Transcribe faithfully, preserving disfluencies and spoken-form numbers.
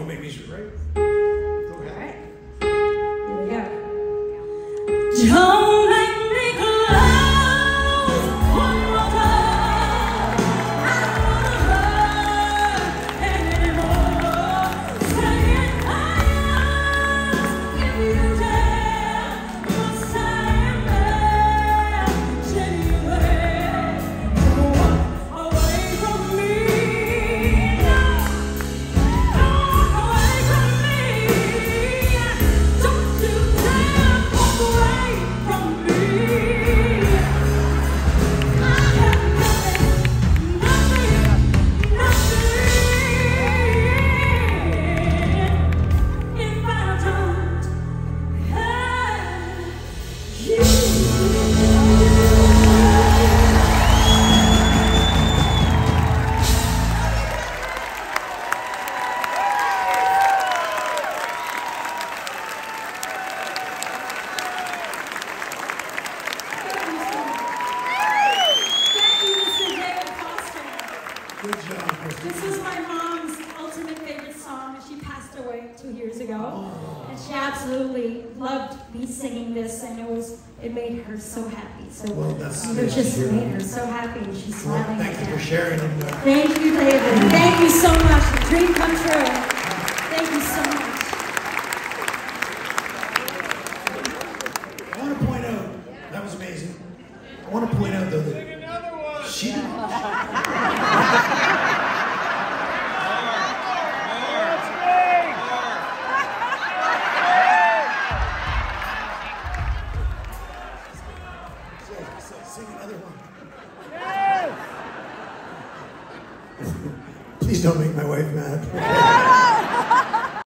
make me right? Go ahead. All right. Here we go. Don't make me close one more time. I don't wanna hurt anymore. Say it higher if you dare. Must I imagine you there? Don't walk away from me. Good job. This was my mom's ultimate favorite song. She passed away two years ago, Oh. and she absolutely loved me singing this, and it was it made her so happy. So Well, that's it nice just to hear. made her so happy, and she's Well, smiling. thank you again. for sharing. And, uh, Thank you, David. Thank you so much. Dream come true. Thank you so much. I want to point out, that was amazing. I want to point out, though, that she didn't. Sing another one. Please don't make my wife mad.